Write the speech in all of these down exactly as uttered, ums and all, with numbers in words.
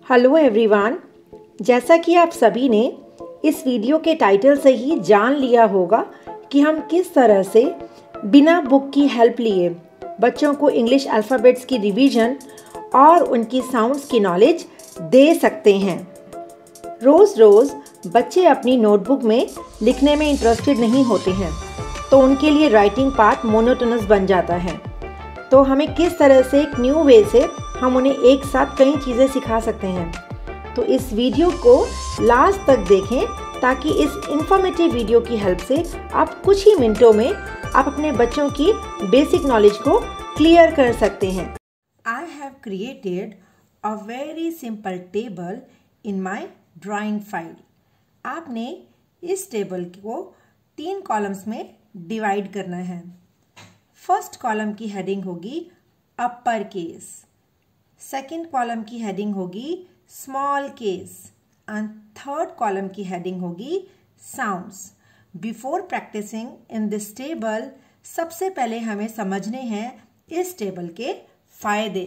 Hello everyone, जैसा कि आप सभी ने इस वीडियो के टाइटल से ही जान लिया होगा कि हम किस तरह से बिना बुक की हेल्प लिए बच्चों को इंग्लिश अल्फ़ाबेट्स की रिवीजन और उनकी साउंड्स की नॉलेज दे सकते हैं। रोज़ रोज़ बच्चे अपनी नोटबुक में लिखने में इंटरेस्टेड नहीं होते हैं, तो उनके लिए राइटिंग पार्ट मोनोटोनस बन जाता है। तो हमें किस तरह से एक न्यू वे से हम उन्हें एक साथ कई चीज़ें सिखा सकते हैं। तो इस वीडियो को लास्ट तक देखें ताकि इस इंफॉर्मेटिव वीडियो की हेल्प से आप कुछ ही मिनटों में आप अपने बच्चों की बेसिक नॉलेज को क्लियर कर सकते हैं। I have created a very simple table in my drawing file. आपने इस टेबल को तीन कॉलम्स में डिवाइड करना है। फर्स्ट कॉलम की हेडिंग होगी अपर केस, सेकंड कॉलम की हेडिंग होगी small case and third column की हेडिंग होगी sounds. Before practising in this table, सबसे पहले हमें समझने हैं इस टेबल के फायदे।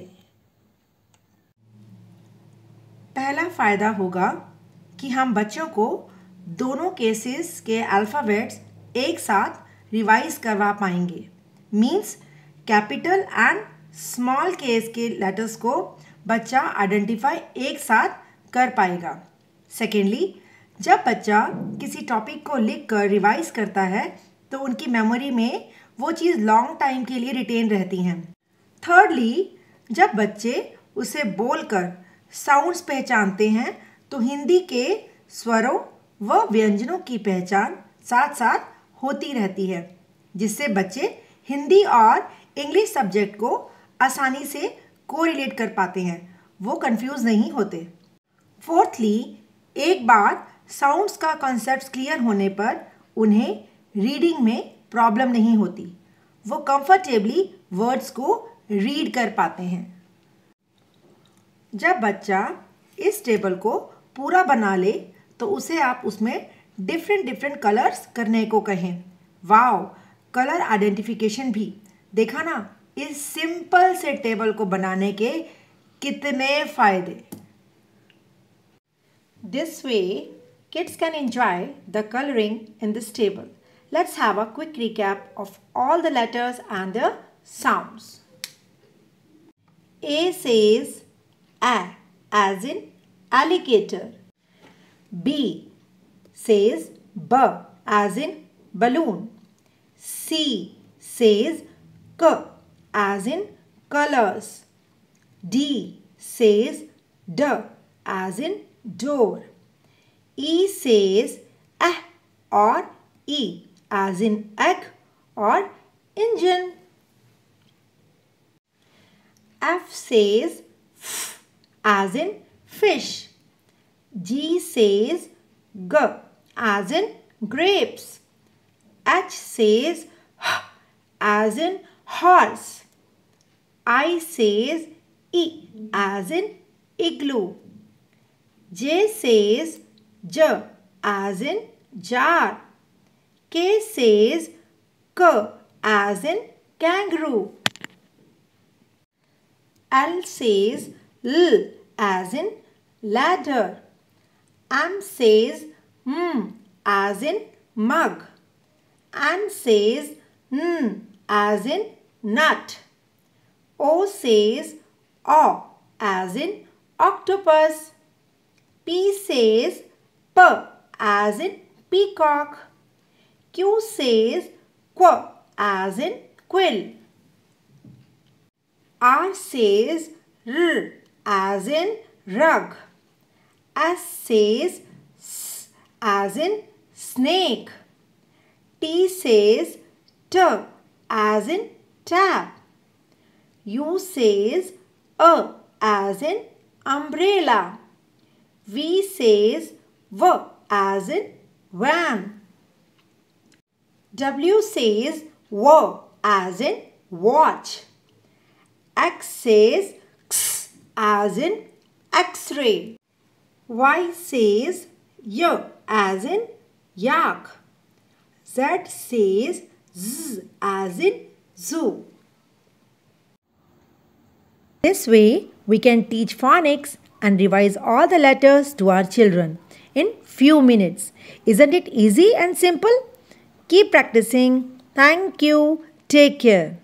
पहला फायदा होगा कि हम बच्चों को दोनों केसेस के अल्फ़ाबेट्स एक साथ रिवाइज करवा पाएंगे। Means capital and small case के लेटर्स को बच्चा आइडेंटिफाई एक साथ कर पाएगा। सेकेंडली, जब बच्चा किसी टॉपिक को लिख कर रिवाइज करता है तो उनकी मेमोरी में वो चीज़ लॉन्ग टाइम के लिए रिटेन रहती हैं। थर्डली, जब बच्चे उसे बोलकर साउंड्स पहचानते हैं तो हिंदी के स्वरों व व्यंजनों की पहचान साथ साथ होती रहती है, जिससे बच्चे हिंदी और इंग्लिश सब्जेक्ट को आसानी से कोरिलेट कर पाते हैं, वो कंफ्यूज नहीं होते। फोर्थली, एक बार साउंड्स का कॉन्सेप्ट क्लियर होने पर उन्हें रीडिंग में प्रॉब्लम नहीं होती, वो कंफर्टेबली वर्ड्स को रीड कर पाते हैं। जब बच्चा इस टेबल को पूरा बना ले तो उसे आप उसमें डिफरेंट डिफरेंट कलर्स करने को कहें। वाओ, कलर आइडेंटिफिकेशन भी। देखा ना इस सिंपल से टेबल को बनाने के कितने फायदे। This way kids can enjoy the coloring in this table. Let's have a quick recap of all the letters and the sounds. A says A as in alligator. B says B as in balloon. C says K as in colors. D says D as in door. E says Eh or E as in egg or engine. F says F as in fish. G says G as in grapes. H says H as in horse. I says E as in igloo. J says J as in jar. K says K as in kangaroo. L says L as in ladder. M says M as in mug. N says N as in nut. O says O as in octopus. P says P as in peacock. Q says Q as in quill. R says R as in rug. S says S as in snake. T says T as in tap. U says A as in umbrella. V says V as in van. W says W as in watch. X says X as in X-ray. Y says Y as in yak. Z says Z as in zoo. This way, we can teach phonics and revise all the letters to our children in few minutes. Isn't it easy and simple? Keep practicing. Thank you. Take care.